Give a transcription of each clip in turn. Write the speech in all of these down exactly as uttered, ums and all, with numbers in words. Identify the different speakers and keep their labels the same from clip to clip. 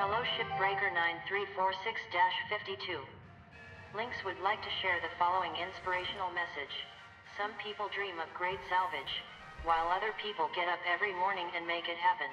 Speaker 1: Hello Shipbreaker nine three four six fifty-two. Lynx would like to share the following inspirational message. Some people dream of great salvage, while other people get up every morning and make it happen.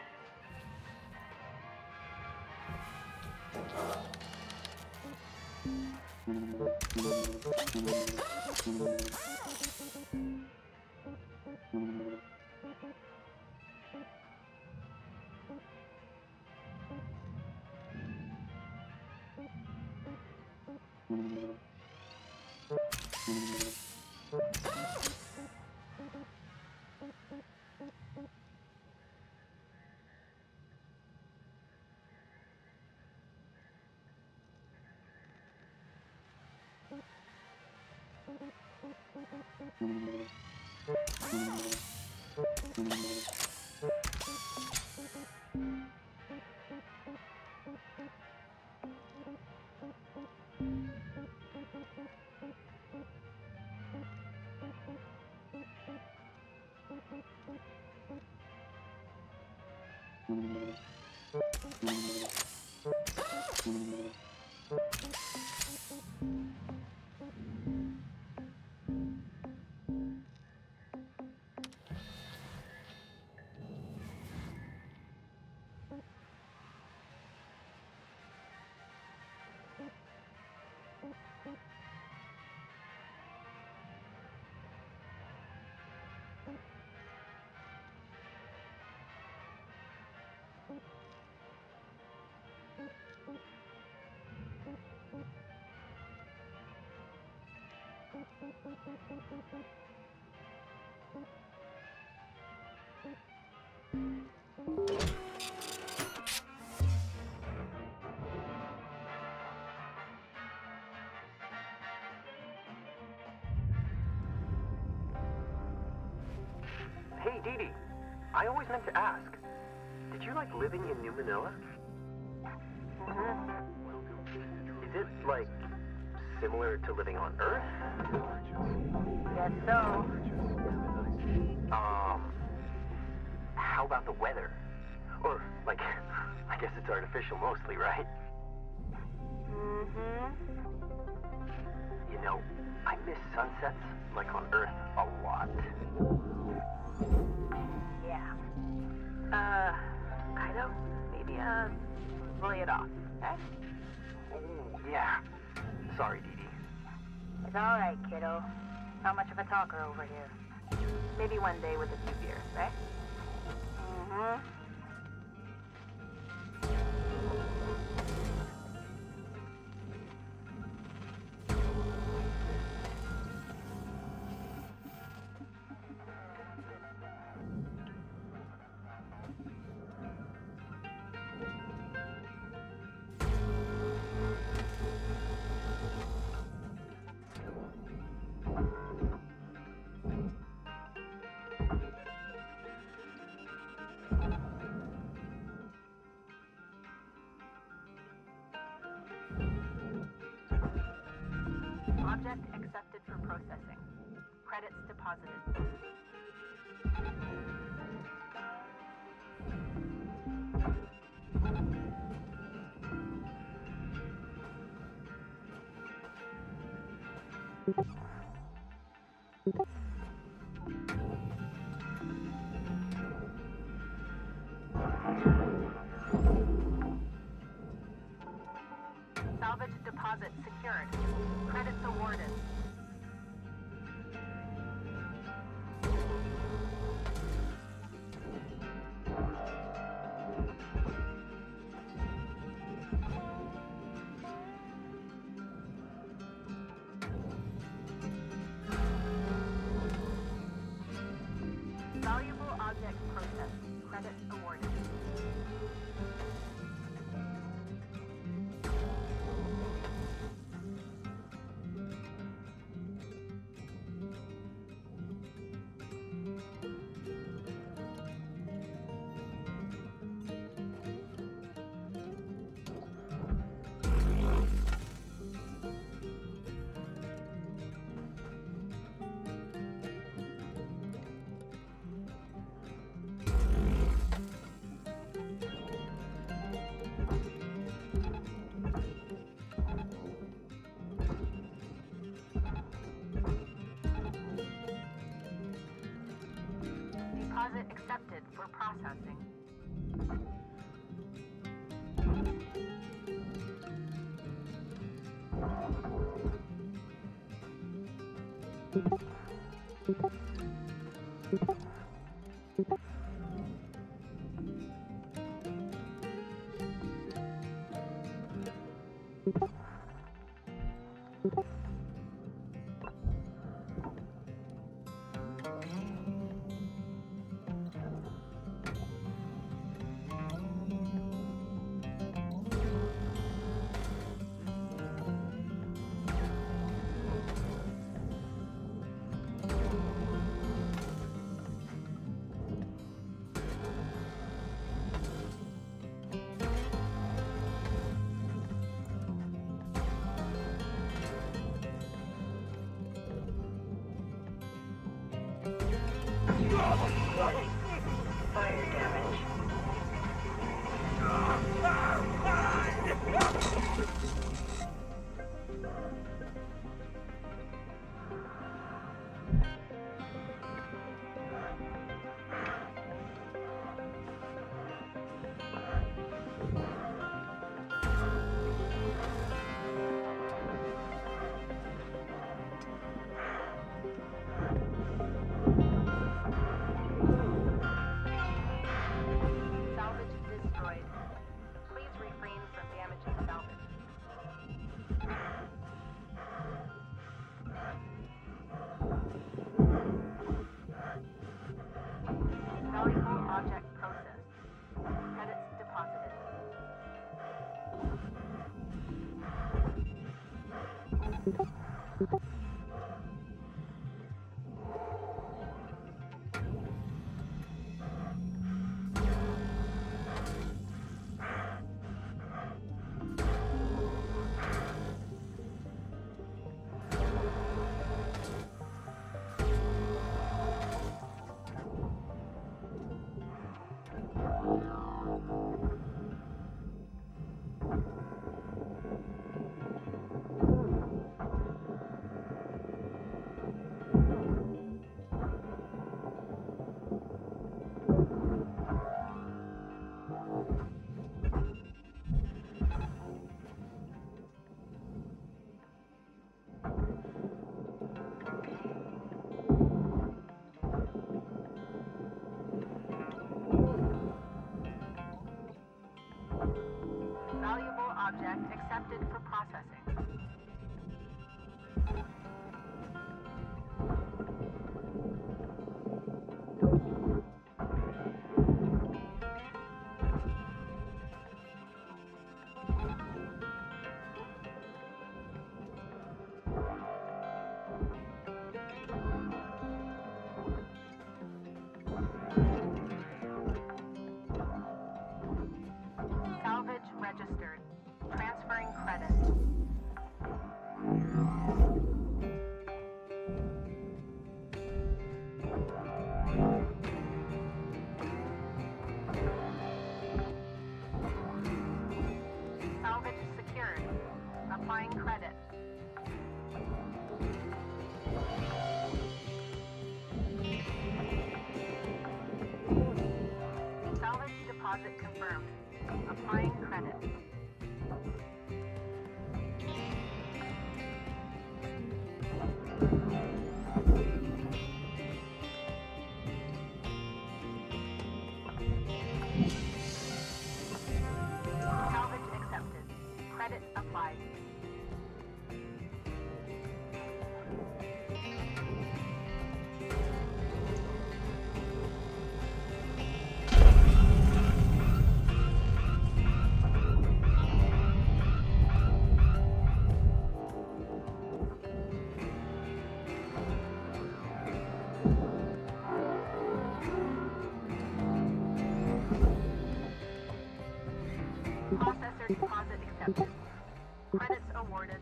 Speaker 2: Hey, Dee Dee, I always meant to ask, did you like living in New Manila?
Speaker 1: Mm-hmm.
Speaker 2: Is it, like, similar to living on Earth?
Speaker 1: Guess so.
Speaker 2: Um, how about the weather? Or, like, I guess it's artificial mostly, right?
Speaker 1: Mm-hmm.
Speaker 2: You know, I miss sunsets, like on Earth, a lot.
Speaker 1: Yeah. Uh, I don't, maybe, uh, lay it off, okay?
Speaker 2: Oh, yeah. Sorry, Dee Dee.
Speaker 1: It's alright, kiddo. Not much of a talker over here. Maybe one day with a few beers, right? Mm-hmm. Object accepted for processing. Credits deposited. Salvage deposit secured. Credits awarded.
Speaker 3: accepted for processing.
Speaker 1: Fire damage.
Speaker 3: Salvage destroyed. Please refrain from damaging salvage. Valuable object processed. Credits deposited. Valuable object accepted for processing. Salvage registered. Transferring credit. Salvage secured. Applying credit. Salvage deposit confirmed. Applying credit. Salvage accepted. Credit applied. Processor deposit accepted. Credits awarded.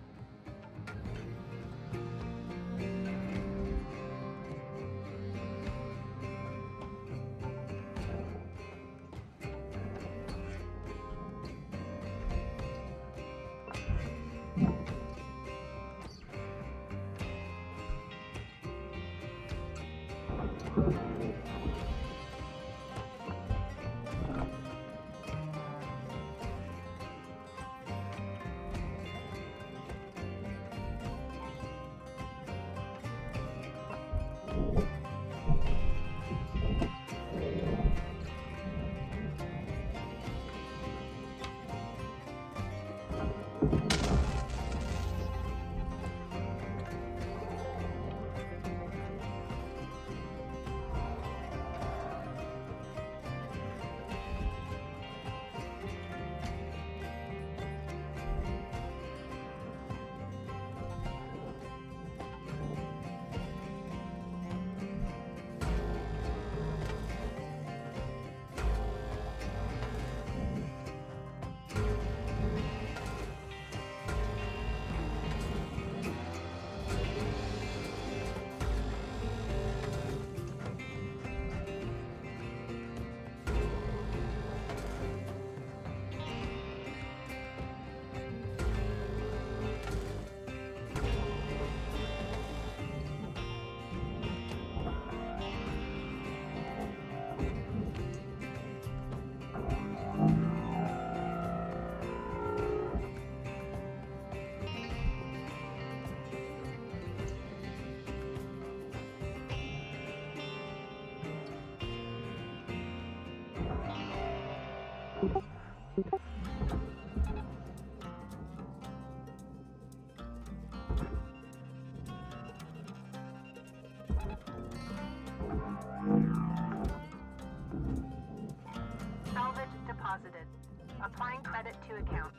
Speaker 3: Salvage deposited. Applying credit to account.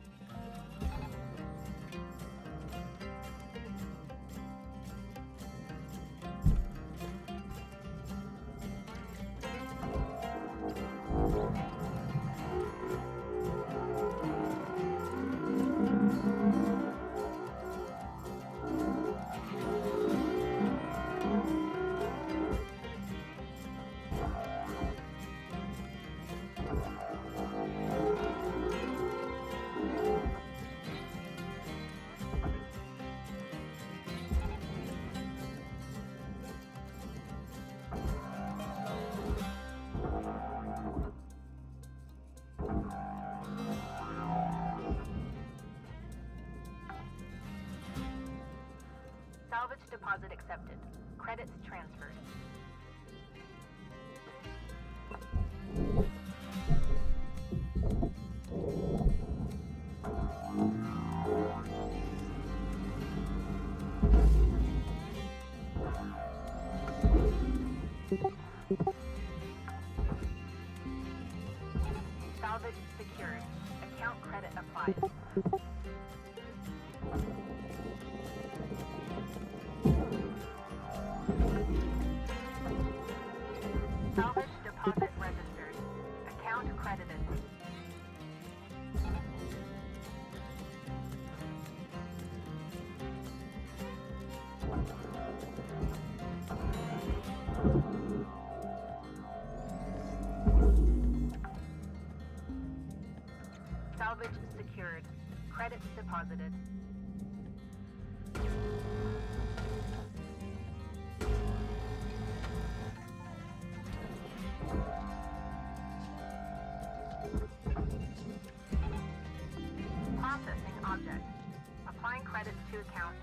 Speaker 3: Salvage deposit accepted. Credits transferred. Salvage secured. Account credit applied. Salvage deposit registered. Account credited. Salvage secured. Credits deposited. Processing object. Applying credits to account.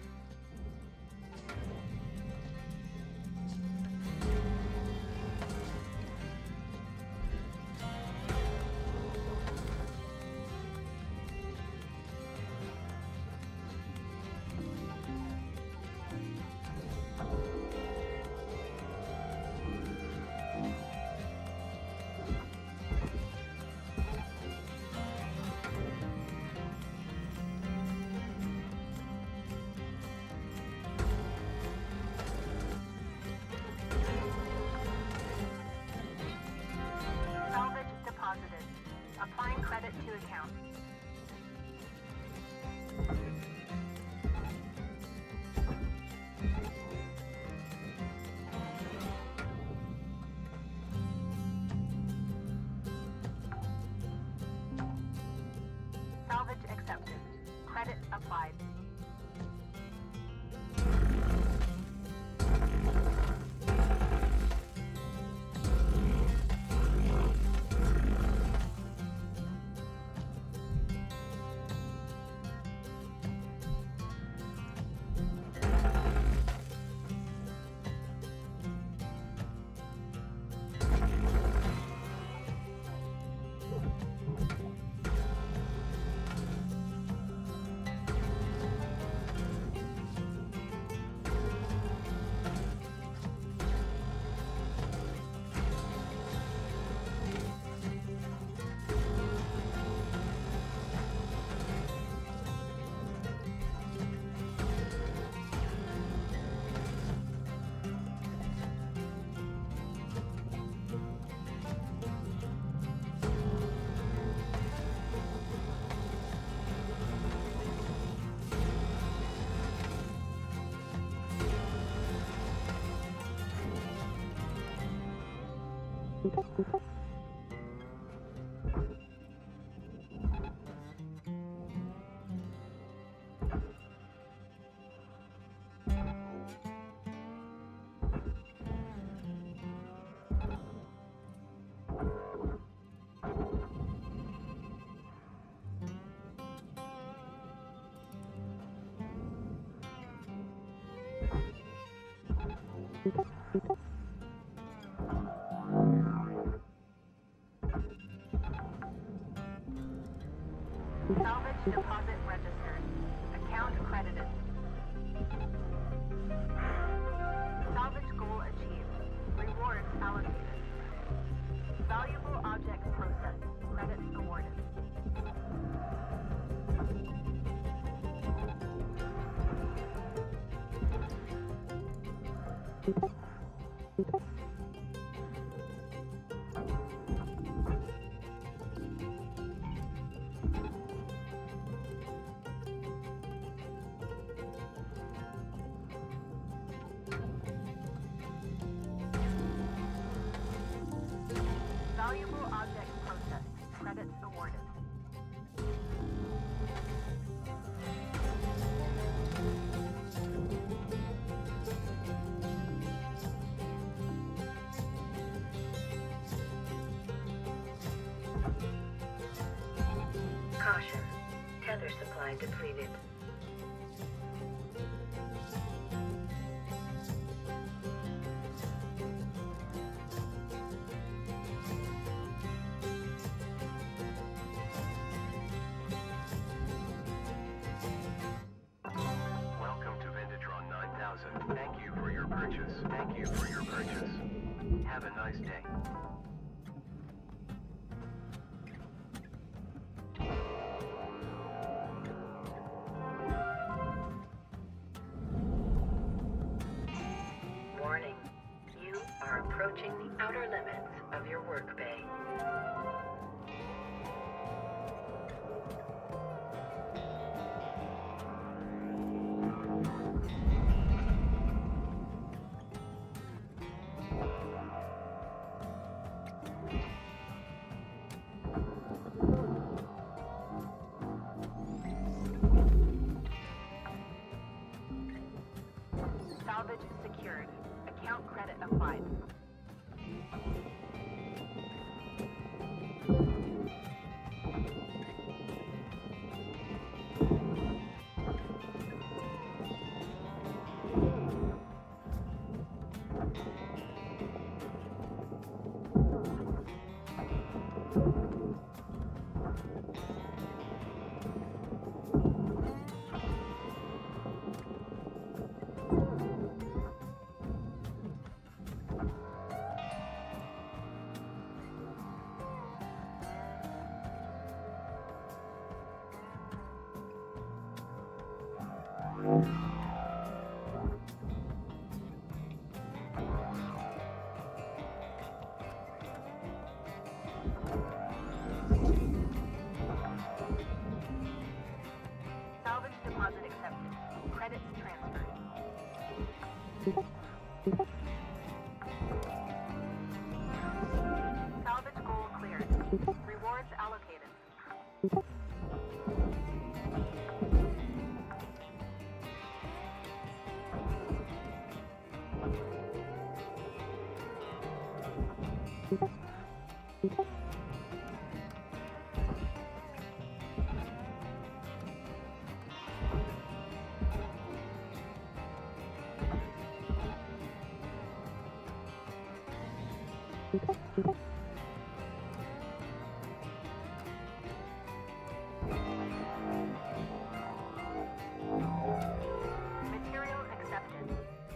Speaker 3: Salvage deposit registered. Account credited. Salvage goal achieved. Rewards allocated. Valuable objects processed. Credits awarded. Valuable objects processed. Credits awarded.
Speaker 1: Caution. Tether supply depleted.
Speaker 2: Welcome to Vindatron nine thousand. Thank you for your purchase. Thank you for your purchase. Have a nice day.
Speaker 1: Warning. You are approaching the outer limits of your work bay.
Speaker 3: Salvage secured. Account credit applied. Salvage deposit accepted. Credits transferred. Salvage goal cleared. Rewards allocated. Material accepted.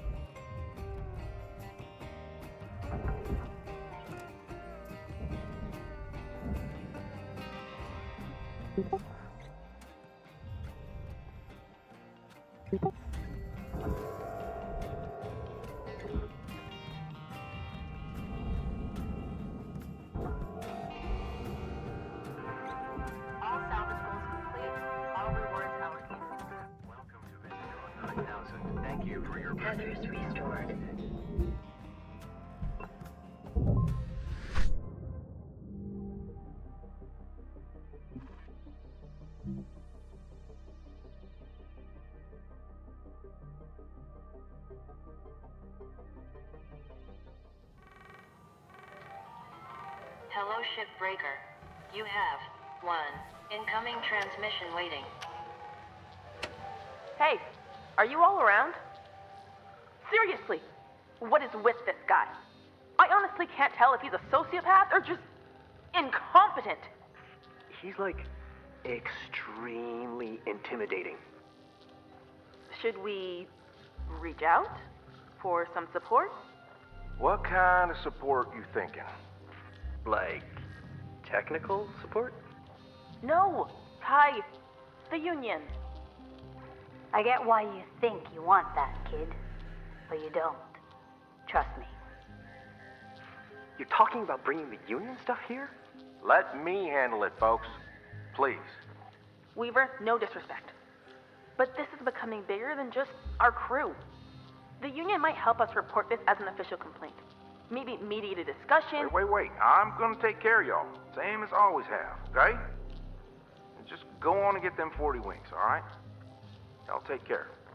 Speaker 3: All salvage goals complete. All rewards allocated.
Speaker 2: Welcome to Vindatron nine thousand. Thank you for your purchase.
Speaker 1: Tethers restored. Hello, Shipbreaker. You have one incoming transmission waiting.
Speaker 4: Hey, are you all around? Seriously, what is with this guy? I honestly can't tell if he's a sociopath or just incompetent.
Speaker 2: He's like extremely intimidating.
Speaker 4: Should we reach out for some support?
Speaker 5: What kind of support you thinking?
Speaker 2: Like, technical support?
Speaker 4: No, Ty, the Union.
Speaker 6: I get why you think you want that, kid. But you don't. Trust me.
Speaker 2: You're talking about bringing the Union stuff here?
Speaker 5: Let me handle it, folks. Please.
Speaker 4: Weaver, no disrespect. But this is becoming bigger than just our crew. The Union might help us report this as an official complaint. Maybe mediate a discussion.
Speaker 5: Wait, wait, wait. I'm gonna take care of y'all. Same as always have, okay? And just go on and get them forty wings, alright? Y'all take care.